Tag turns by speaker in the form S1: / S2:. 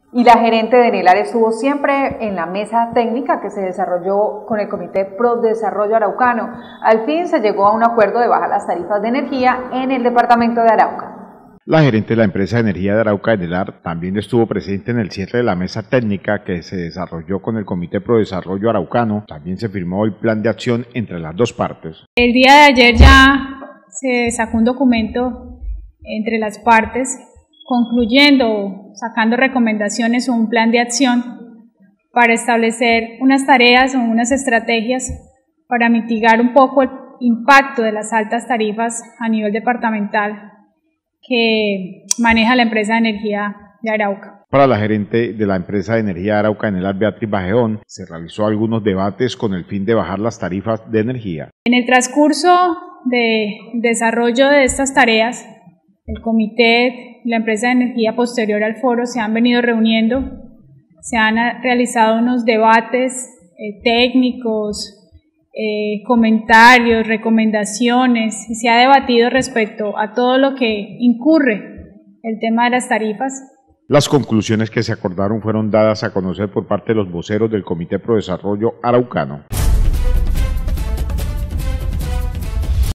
S1: Y la gerente de Enelar estuvo siempre en la mesa técnica que se desarrolló con el Comité Pro Desarrollo Araucano. Al fin se llegó a un acuerdo de bajar las tarifas de energía en el departamento de Arauca.
S2: La gerente de la empresa de energía de Arauca, Enelar, también estuvo presente en el cierre de la mesa técnica que se desarrolló con el Comité Pro Desarrollo Araucano. También se firmó el plan de acción entre las dos partes.
S3: El día de ayer ya se sacó un documento entre las partes concluyendo, sacando recomendaciones o un plan de acción para establecer unas tareas o unas estrategias para mitigar un poco el impacto de las altas tarifas a nivel departamental que maneja la empresa de energía de Arauca.
S2: Para la gerente de la empresa de energía de Arauca, Enelar, Beatriz Bajeón, se realizó algunos debates con el fin de bajar las tarifas de energía.
S3: En el transcurso de desarrollo de estas tareas, el comité y la empresa de energía posterior al foro se han venido reuniendo, se han realizado unos debates técnicos, comentarios, recomendaciones, y se ha debatido respecto a todo lo que incurre el tema de las tarifas.
S2: Las conclusiones que se acordaron fueron dadas a conocer por parte de los voceros del Comité Pro Desarrollo Araucano.